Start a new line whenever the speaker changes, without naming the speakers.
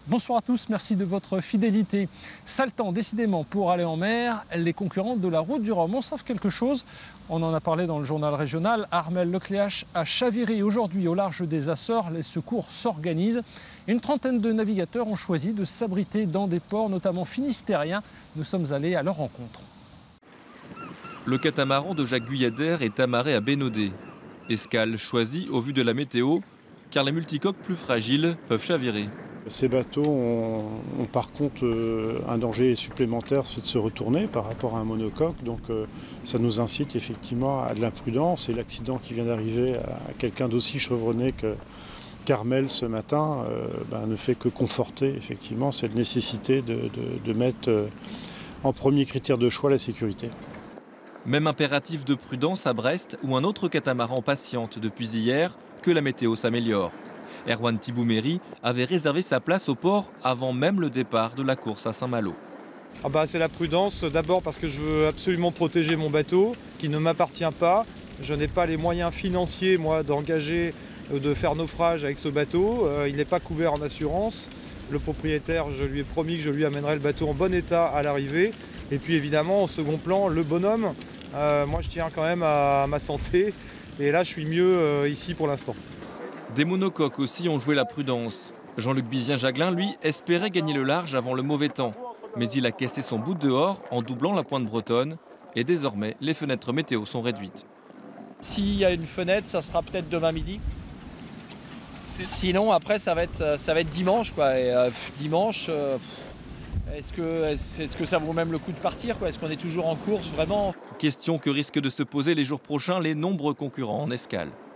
Bonsoir à tous, merci de votre fidélité. Sale temps décidément pour aller en mer, les concurrents de la route du Rhum en savent quelque chose. On en a parlé dans le journal régional. Armel Lecléache a chaviré aujourd'hui au large des Açores. Les secours s'organisent. Une trentaine de navigateurs ont choisi de s'abriter dans des ports, notamment finistériens. Nous sommes allés à leur rencontre.
Le catamaran de Jacques Guyadère est amarré à Bénodet. Escale choisie au vu de la météo, car les multicoques plus fragiles peuvent chavirer.
Ces bateaux ont par contre un danger supplémentaire, c'est de se retourner par rapport à un monocoque. Donc ça nous incite effectivement à de l'imprudence. Et l'accident qui vient d'arriver à quelqu'un d'aussi chevronné qu'Armel ce matin ne fait que conforter effectivement cette nécessité de mettre en premier critère de choix la sécurité.
Même impératif de prudence à Brest, où un autre catamaran patiente depuis hier que la météo s'améliore. Erwan Thibouméry avait réservé sa place au port avant même le départ de la course à Saint-Malo.
C'est la prudence, d'abord parce que je veux absolument protéger mon bateau qui ne m'appartient pas. Je n'ai pas les moyens financiers moi d'engager, de faire naufrage avec ce bateau. Il n'est pas couvert en assurance. Le propriétaire, je lui ai promis que je lui amènerai le bateau en bon état à l'arrivée. Et puis évidemment, au second plan, le bonhomme. Moi je tiens quand même à ma santé. Et là je suis mieux ici pour l'instant.
Des monocoques aussi ont joué la prudence. Jean-Luc Bizien-Jaglin, lui, espérait gagner le large avant le mauvais temps. Mais il a cassé son bout dehors en doublant la pointe bretonne. Et désormais, les fenêtres météo sont réduites.
S'il y a une fenêtre, ça sera peut-être demain midi. Sinon, après, ça va être dimanche, quoi. Et, dimanche, est-ce que ça vaut même le coup de partir, quoi? Est-ce qu'on est toujours en course, vraiment?
Question que risquent de se poser les jours prochains les nombreux concurrents en escale.